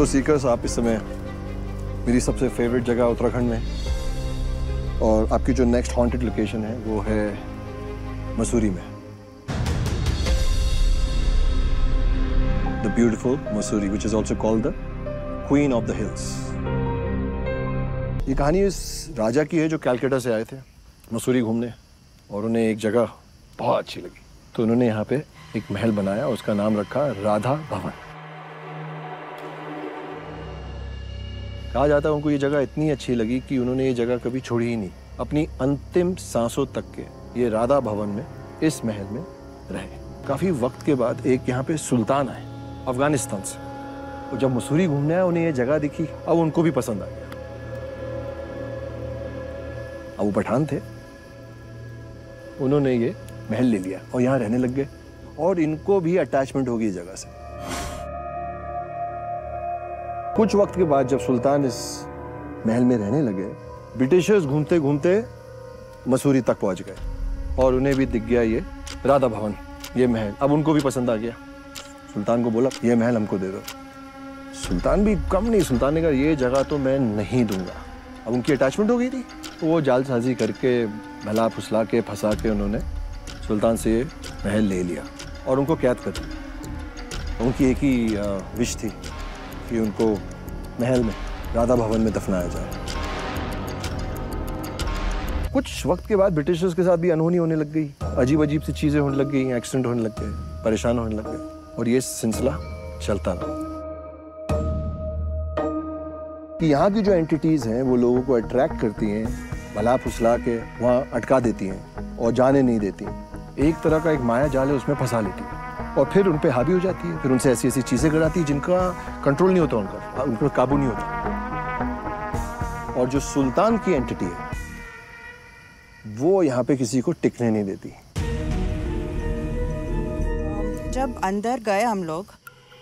तो सीकर्स, आप इस समय मेरी सबसे फेवरेट जगह उत्तराखंड में, और आपकी जो नेक्स्ट हॉन्टेड लोकेशन है वो है मसूरी में। The beautiful Mussoorie, which is also called the queen of the hills. ये कहानी इस राजा की है जो कैलकाटा से आए थे मसूरी घूमने, और उन्हें एक जगह बहुत अच्छी लगी, तो उन्होंने यहाँ पे एक महल बनाया, उसका नाम रखा राधा भवन। कहा जाता है उनको ये जगह इतनी अच्छी लगी कि उन्होंने ये जगह कभी छोड़ी ही नहीं, अपनी अंतिम सांसों तक के ये राधा भवन में, इस महल में रहे। काफी वक्त के बाद एक यहाँ पे सुल्तान आए अफगानिस्तान से, और जब मसूरी घूमने आए उन्हें ये जगह दिखी, अब उनको भी पसंद आ गया। अब वो पठान थे, उन्होंने ये महल ले लिया और यहाँ रहने लग गए, और इनको भी अटैचमेंट होगी इस जगह से। कुछ वक्त के बाद जब सुल्तान इस महल में रहने लगे, ब्रिटिशर्स घूमते घूमते मसूरी तक पहुंच गए, और उन्हें भी दिख गया ये राधा भवन, ये महल। अब उनको भी पसंद आ गया। सुल्तान को बोला ये महल हमको दे दो। सुल्तान भी कम नहीं, सुल्तान ने कहा ये जगह तो मैं नहीं दूंगा। अब उनकी अटैचमेंट हो गई थी, तो वो जालसाजी करके, भला फुसला के, फंसा के उन्होंने सुल्तान से ये महल ले लिया और उनको कैद कर दिया। उनकी एक ही विश थी कि उनको महल में, राधा भवन में दफनाया जाए। कुछ वक्त के बाद ब्रिटिशर्स के साथ भी अनहोनी होने लग गई, अजीब अजीब सी चीजें होने लग गई, एक्सीडेंट होने लग गए, परेशान होने लग गए, और ये सिलसिला चलता रहा। कि यहाँ की जो एंटिटीज हैं वो लोगों को अट्रैक्ट करती हैं, भला फुसला के वहाँ अटका देती हैं और जाने नहीं देती। एक तरह का एक माया जाल है, उसमें फंसा लेती है और फिर उन पे हावी हो जाती है, फिर उनसे ऐसी ऐसी चीजें कराती है जिनका कंट्रोल नहीं होता, उन पर काबू नहीं होता। और जो सुल्तान की एंटिटी है वो यहाँ पे किसी को टिकने नहीं देती। जब अंदर गए हम लोग,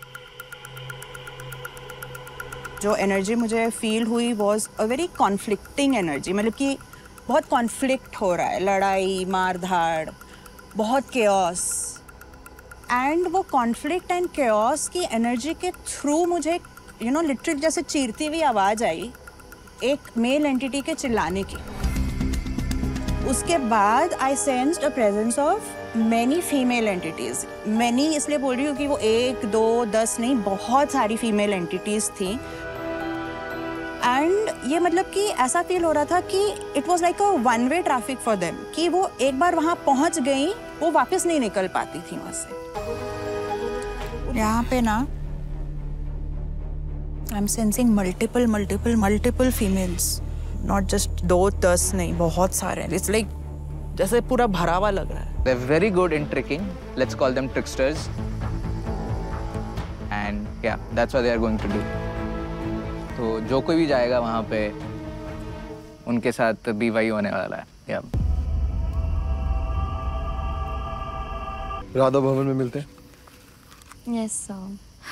जो एनर्जी मुझे फील हुई was a very conflicting energy. मतलब कि बहुत कॉन्फ्लिक्ट हो रहा है, लड़ाई मार धाड़, बहुत केओस। एंड वो कॉन्फ्लिक्ट एंड केओस की एनर्जी के थ्रू मुझे लिटरली जैसे चीरती हुई आवाज़ आई एक मेल एंटिटी के चिल्लाने की। उसके बाद I sensed a presence of many female entities. Many इसलिए बोल रही हूँ कि वो 1, 2, 10 नहीं, बहुत सारी फीमेल एंटिटीज़ थी। एंड ये मतलब कि ऐसा फील हो रहा था कि it was like a one way traffic for them, कि वो एक बार वहाँ पहुँच गई, वो वापस नहीं निकल पाती थी वहाँ से। यहाँ पे ना I am sensing multiple females, not just 2, 10 नहीं, बहुत सारे। इट्स लाइक जैसे पूरा भरा हुआ लग रहा है। They're very good in tricking. Let's call them tricksters. And yeah, that's what they are going to do. तो जो कोई भी जाएगा वहाँ पे उनके साथ भी वही होने वाला है। Yeah. राधा भवन में मिलते हैं। Yes sir.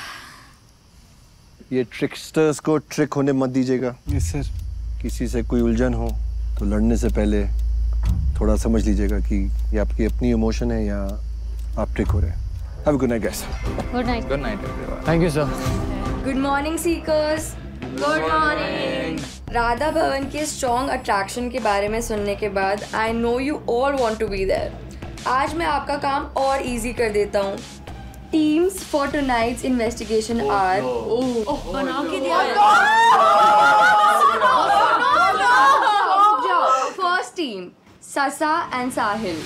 ये ट्रिकस्टर्स को ट्रिक होने मत दीजिएगा। Yes sir. किसी से कोई उलझन हो तो लड़ने से पहले थोड़ा समझ लीजिएगा कि ये आपकी अपनी इमोशन है या आप ट्रिक हो रहे हैं। Have a good night, guys. Good night. Good night, everyone. Thank you sir. Good morning seekers. Good morning. Radha Bhavan के स्ट्रॉन्ग अट्रैक्शन के बारे में सुनने के बाद I know you all want to be there. आज मैं आपका काम और इजी कर देता हूँ। Teams for tonight's investigation are बना के दिया। First team Sasa and Sahil.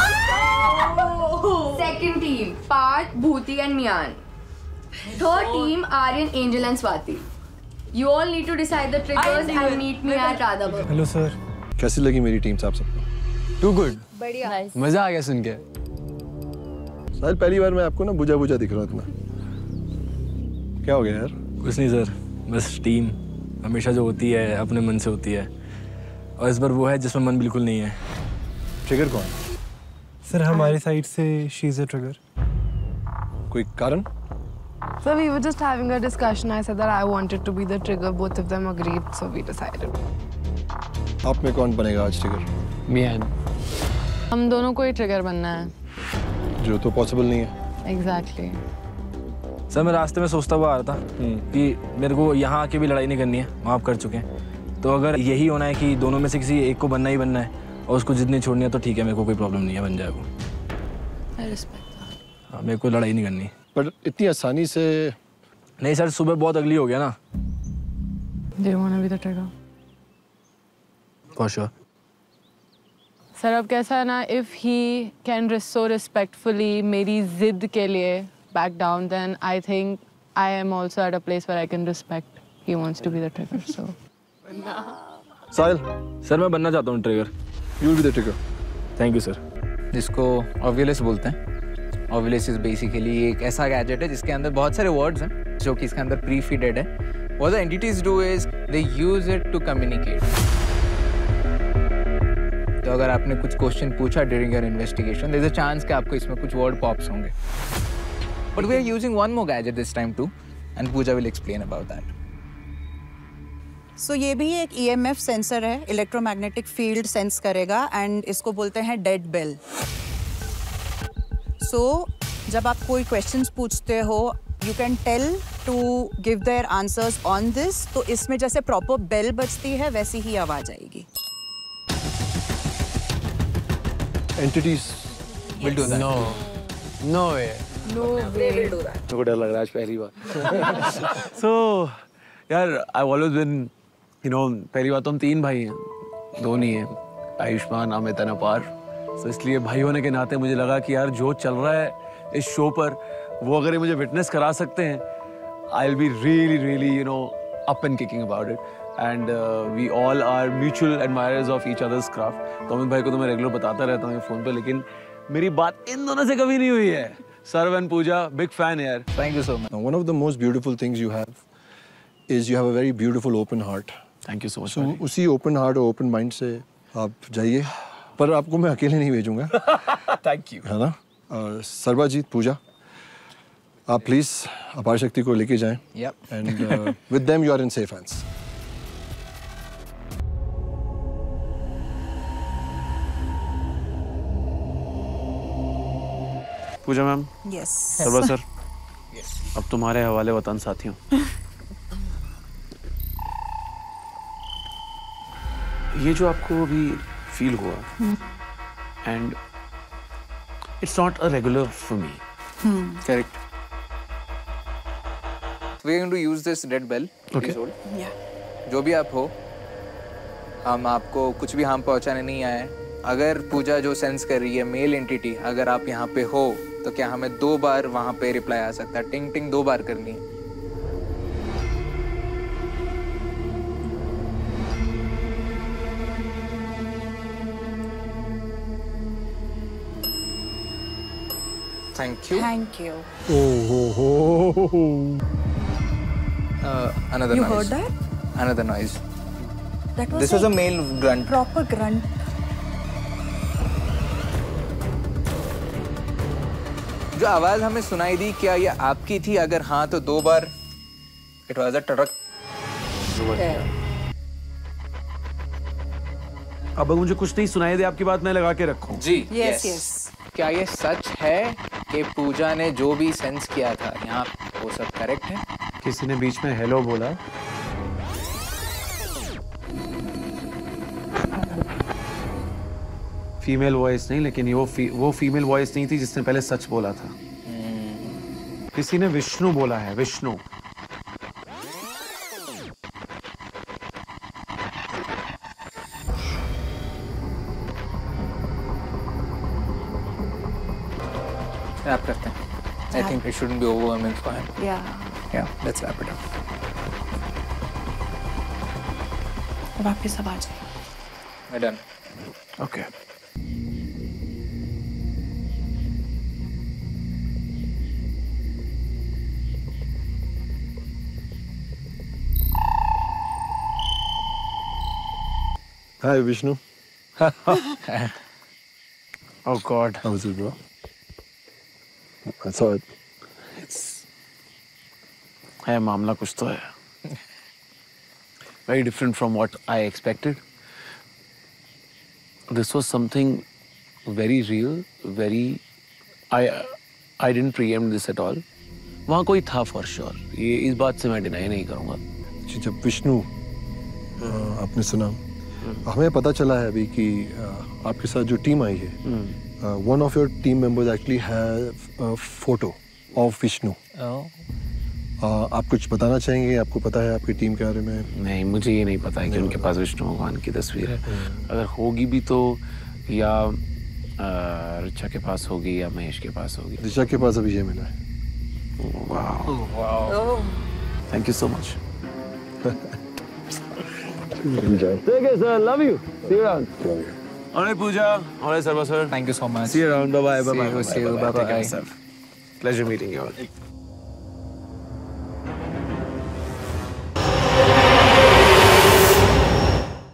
Second team Parth, Bhuti and Miyan. Third team Aryan, Angel and Swati. You all need to decide the triggers and meet me at Radha Bhavan. Hello sir. कैसी लगी मेरी team आप सबको? Too good. बढ़िया। मजा आ गया सुन के। साहिल, पहली बार मैं आपको ना बुझा बुझा दिख रहा हूँ इतना। क्या हो गया यार? कुछ नहीं सर, बस टीम हमेशा जो होती है अपने मन से होती है, और इस बार वो है जिसमें मन बिल्कुल नहीं है। ट्रिगर कौन? सर हमारी साइड से शी इज अ ट्रिगर। कोई कारण? So we were just having a discussion. I said that I wanted to be the trigger. Both of them agreed, so we decided. आप में कौन बनेगा आज ट्रिगर? मियान। हम दोनों को ही ट्रिगर बनना है। जो तो पॉसिबल नहीं है। Exactly. सर मैं रास्ते में सोचता हुआ आ रहा था कि मेरे को यहाँ आके भी लड़ाई नहीं करनी है, वहाँ आप कर चुके हैं। तो अगर यही होना है कि दोनों में से किसी एक को बनना ही बनना है और उसको जितनी छोड़नी है तो ठीक है, मेरे को कोई प्रॉब्लम नहीं है, बन जाए वो। I respect that. हाँ, मेरे को लड़ाई नहीं करनी। पर इतनी आसानी से नहीं सर, सुबह बहुत अगली हो गया ना। Do you want to be the trigger? For sure. Sir अब कैसा है ना, if he can so respectfully मेरी जिद के लिए back down, then I think I am also at a place where I can respect he wants to be the trigger. So Sahil, sir मैं बनना चाहता हूँ trigger. You will be the trigger. Thank you sir. जिसको ओव्युलस बोलते हैं। ओव्युलस is basically एक ऐसा गैजेट है जिसके अंदर बहुत सारे वर्ड्स हैं जो कि इसके अंदर प्री फीडेड है। What the entities do is they use it to communicate. तो अगर आपने कुछ क्वेश्चन पूछा during your investigation, there's a chance कि आपको इसमें कुछ word pops होंगे। But we are using one more gadget this time too, and Pooja will explain about that. So ये भी एक EMF सेंसर है, इलेक्ट्रोमैग्नेटिक फील्ड सेंस करेगा एंड इसको बोलते हैं डेड बेल। So जब आप कोई क्वेश्चंस पूछते हो, you can tell to give their answers on this, तो इसमें जैसे प्रॉपर बेल बजती है वैसी ही आवाज आएगी। Entities We'll do that. No way. No way. They will do that. मेरे को डर लग रहा है आज पहली बार। So यार I've always been, you know, पहली बात तो हम 3 भाई हैं, 2 नहीं हैं, आयुष्मान, अमित, अपार। तो इसलिए भाई होने के नाते मुझे लगा कि यार जो चल रहा है इस शो पर वो अगर ये मुझे विटनेस करा सकते हैं, I'll be really, you know, up and kicking about it. And we all are mutual admirers of each other's craft. तो अमित भाई को तो मैं रेगुलर बताता रहता हूँ फोन पे, लेकिन मेरी बात इन दोनों से कभी नहीं हुई है। Sarv and Pooja, big fan यार। Thank you so much. One of the most beautiful things you have is you have a very beautiful open heart. Thank you so much. So उसी open heart और open mind से आप जाइए, पर आपको मैं अकेले नहीं भेजूंगा। Thank you. है ना? सर्वाजीत, पूजा, आप प्लीज अपार शक्ति को लेके जाएं। Yep. And with them you are in safe hands. Pooja ma'am, Yes. Sarva sir, अब तुम्हारे हवाले वतन साथियों। ये जो आपको अभी फील हुआ, and it's not a regular for me. Correct. We're going to use this dead bell. Okay. Please hold. Yeah. जो भी आप हो, हम आपको कुछ भी हार्म पहुंचाने नहीं आए। अगर पूजा जो सेंस कर रही है मेल एंटिटी, अगर आप यहाँ पे हो तो क्या हमें 2 बार वहाँ पे रिप्लाई आ सकता है? टिंग टिंग 2 बार करनी है। Thank you. Thank you. Another You noise. heard that? Another noise. That was This was a male grunt. proper grunt. जो आवाज हमें सुनाई दी, क्या ये आपकी थी? अगर हाँ तो 2 बार। It was a टड़क। अब मुझे कुछ नहीं सुनाई दे, आपकी बात मैं लगा के रखूं। जी। Yes, yes. क्या ये सच है कि पूजा ने जो भी सेंस किया था यहाँ, वो सब करेक्ट है? किसी ने बीच में हेलो बोला। फीमेल वॉइस नहीं, लेकिन वो फीमेल वॉइस नहीं थी जिसने पहले सच बोला था। किसी ने विष्णु बोला है, विष्णु। रैप करते हैं। I think it shouldn't be overwhelming for him. Yeah. Let's wrap it up. अब आपकी सब आ जाए। We're done. Okay. Hi Vishnu. Oh God. How was it, bro? I saw it. है मामला कुछ तो है। Very different from what I expected. This was something very real, very. I didn't preempt this at all. वहाँ कोई था for sure, ये इस बात से मैं डिनाई नहीं करूँगा। जी, जब विष्णु आपने सुना, हमें पता चला है अभी कि आपके साथ जो टीम आई है, one of your team members actually have a photo of Vishnu. आप कुछ बताना चाहेंगे? आपको पता है आपकी टीम के बारे में? नहीं, मुझे ये नहीं पता है कि उनके पास विष्णु भगवान की तस्वीर है। अगर होगी भी तो या ऋचा के पास होगी या महेश के पास होगी। ऋचा के पास अभी ये मिला है। Thank you so much. Enjoy. Take care, sir. Love you. See you around. All right, Pooja. All right, Sarva sir. Thank you so much. See you around. Bye bye. Bye bye. See you. Bye bye. Take care of yourself. Pleasure meeting you all.